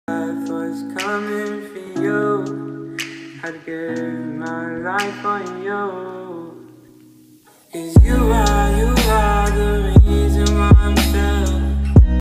life was coming for you. I'd give my life on you.